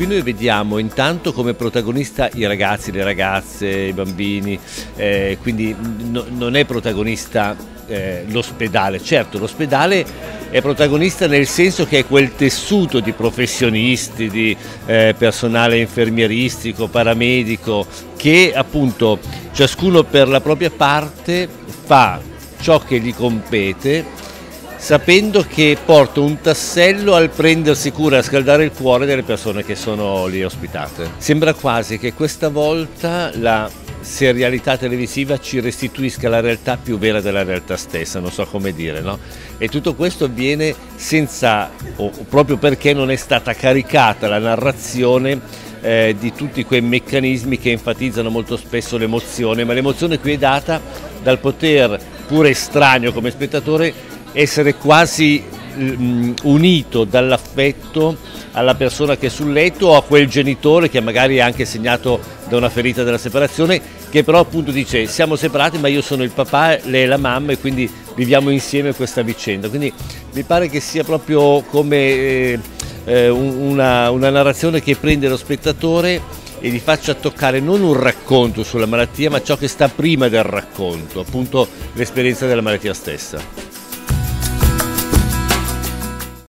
Qui noi vediamo intanto come protagonista i ragazzi, le ragazze, i bambini, quindi non è protagonista l'ospedale. Certo, l'ospedale è protagonista nel senso che è quel tessuto di professionisti, di personale infermieristico, paramedico, che appunto ciascuno per la propria parte fa ciò che gli compete, sapendo che porta un tassello al prendersi cura e a scaldare il cuore delle persone che sono lì ospitate. Sembra quasi che questa volta la serialità televisiva ci restituisca la realtà più vera della realtà stessa, non so come dire, no? E tutto questo avviene senza, o proprio perché non è stata caricata la narrazione di tutti quei meccanismi che enfatizzano molto spesso l'emozione, ma l'emozione qui è data dal poter, pure estraneo come spettatore, essere quasi unito dall'affetto alla persona che è sul letto o a quel genitore che magari è anche segnato da una ferita della separazione, che però appunto dice siamo separati ma io sono il papà, lei è la mamma e quindi viviamo insieme questa vicenda. Quindi mi pare che sia proprio come una narrazione che prende lo spettatore e gli faccia toccare non un racconto sulla malattia ma ciò che sta prima del racconto, appunto l'esperienza della malattia stessa.